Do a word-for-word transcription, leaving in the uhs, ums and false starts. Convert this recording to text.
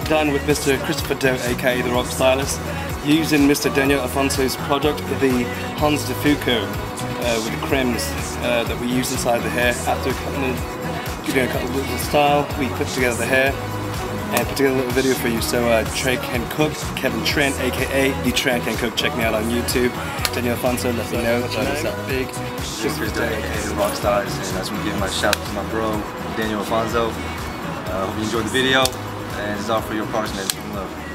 done with Mister Christopher Doe, aka the Rock Stylist, using Mister Daniel Afonso's product, the Hans de Foucault, uh, with the crims uh, that we use inside the hair. After cutting the, doing a couple of little style, we put together the hair and put together a little video for you. So uh, Trey can cook, Kevin Trent, aka the Trent can cook. Check me out on YouTube. Daniel Afonso, let me know. What's up, big? Christopher Doe, aka the Rock Stylist, and I just want to give my shout out to my bro Daniel Afonso. I uh, hope you enjoyed the video, and it's all for your products, man. Love.